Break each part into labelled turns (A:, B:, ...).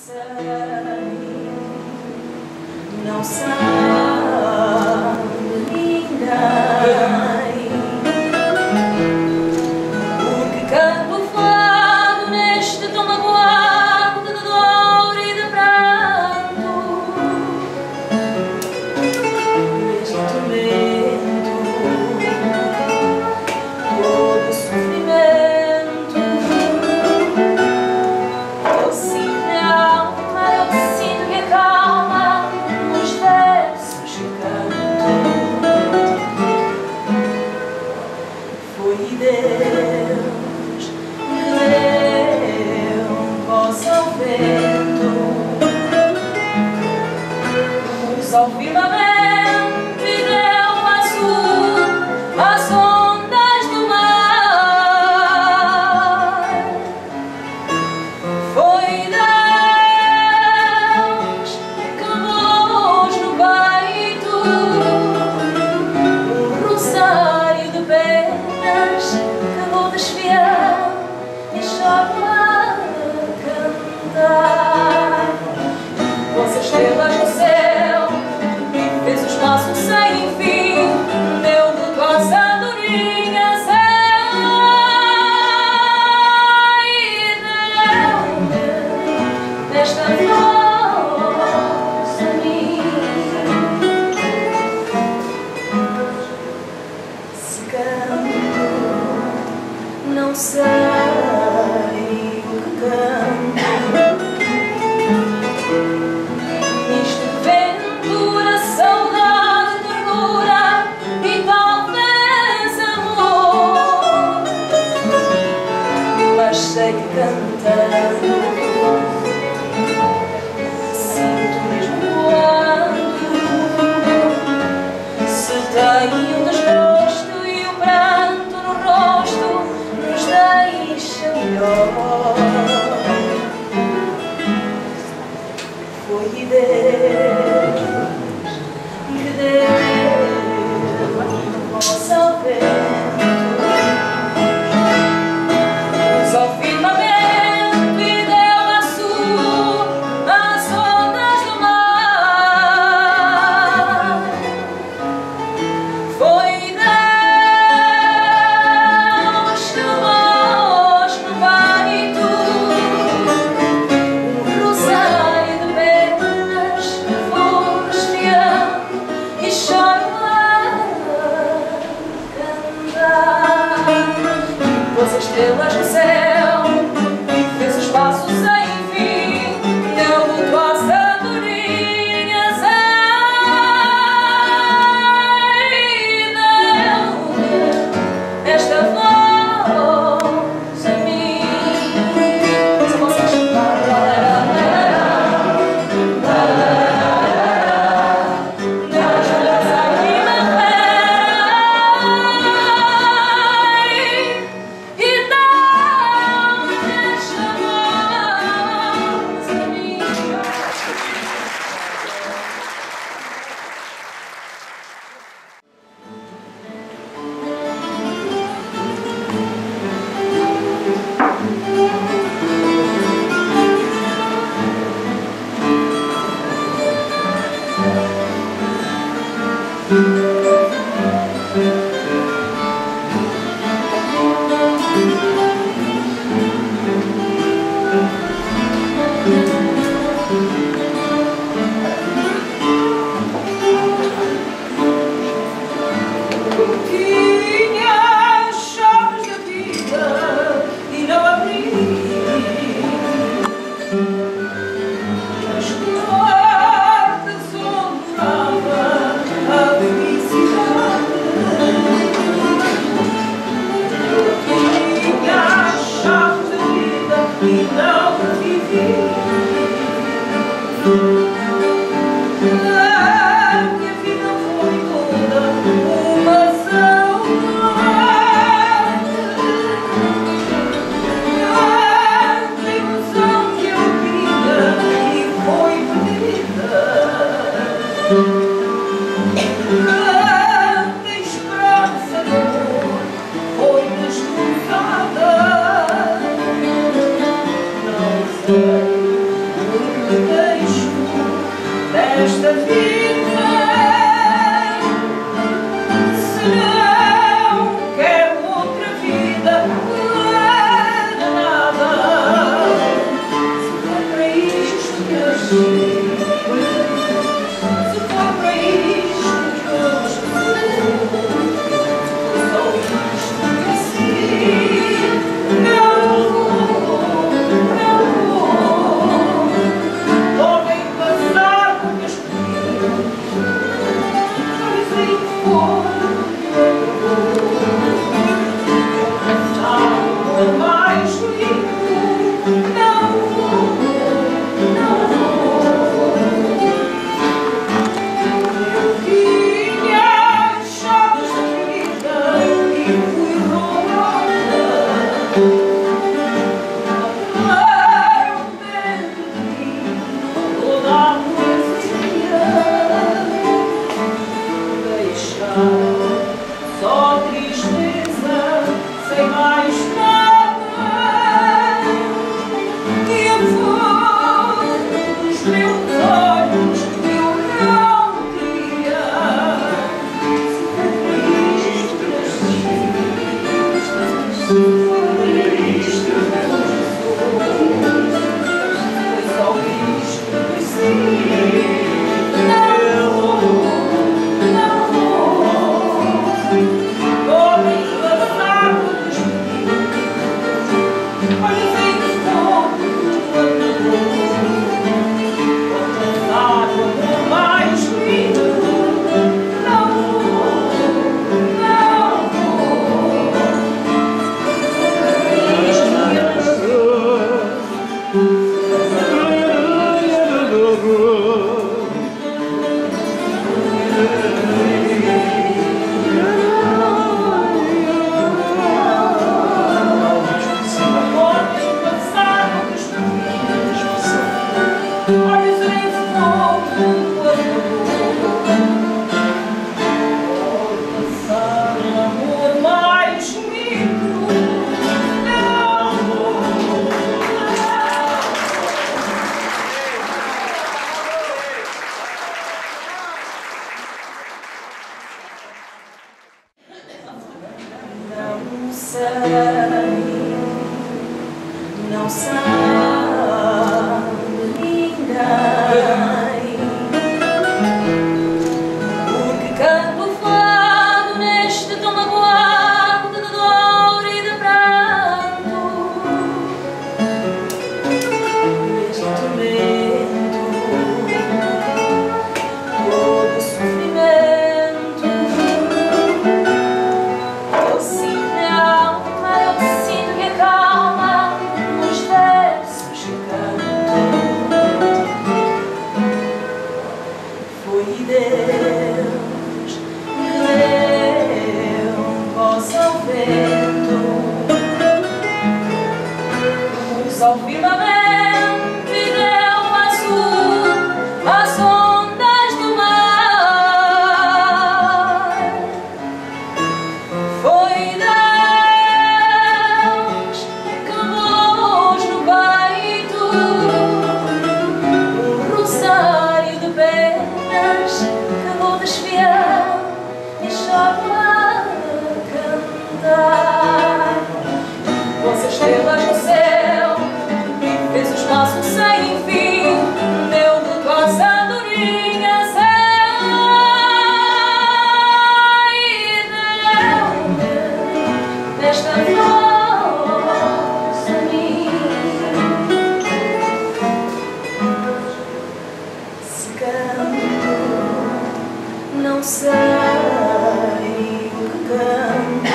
A: Não sabe ninguém, porque canto o fado neste tom magoado de dor e de pranto, neste tormento, todo sofrimento. Eu sinto na alma, eu sinto que acalma nos versos que canto. Foi Deus que deu voz ao vento, pôs ao firmamento e deu azul às ondas do mar. Foi Deus que pôs no peito um rosário de penas que vou desfiar e choro a cantar. Pôs as estrelas no céu e fez os passos sem fim, deu luto às andorinhas e deu-me desta voz a mim. Se canto, não sei o que canto. Nisto de ventura, saudade, ternura e talvez amor, mas sei que cantando sinto mesmo quando se tem um desgosto e o pranto no rosto nos deixa melhor. Foi Deus que deu voz ao vento, pôs ao firmamento e deu azul às ondas do mar. Foi Deus que pôs no peito um rosário de penas que vou desfiar e choro a cantar. Pôs as estrelas no céu e fez os passos sem fim, deu luto às andorinhas e deu-me esta voz a mim. Se vocês as portas onde morava a Não sabe ninguém, porque canto fado neste tom magoado de dor e de pranto, neste tormento, todo sofrimento. Eu sinto a alma, eu sinto que acalma os versos que canto. Foi Deus que deu voz ao vento, pus ao firmamento e deu azul às ondas do mar. Foi Deus que me pôs no peito um rosário de penas que vou desfiar e choro a cantar. Pôs as estrelas no céu e fez os passos sem fim, deu-me tua andorinha e deu-me esta voz a mim. Se canto, não sei o que canto.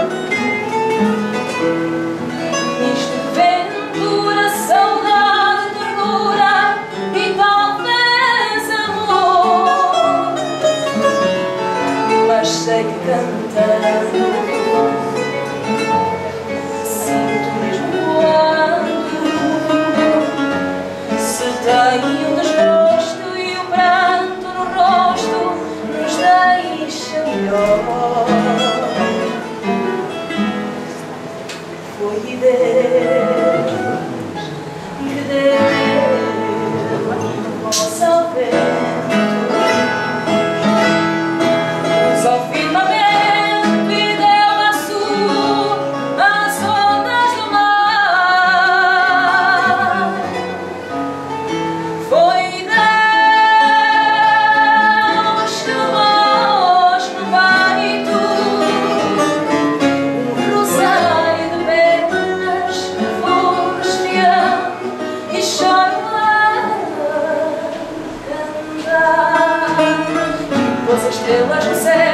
A: Isto ventura, saudade, ternura e talvez amor. Mas sei que cantando sinto mesmo quando se tem um desgosto e o pranto no rosto nos deixa melhor. Foi Deus que deu voz ao vento, estrelas no céu.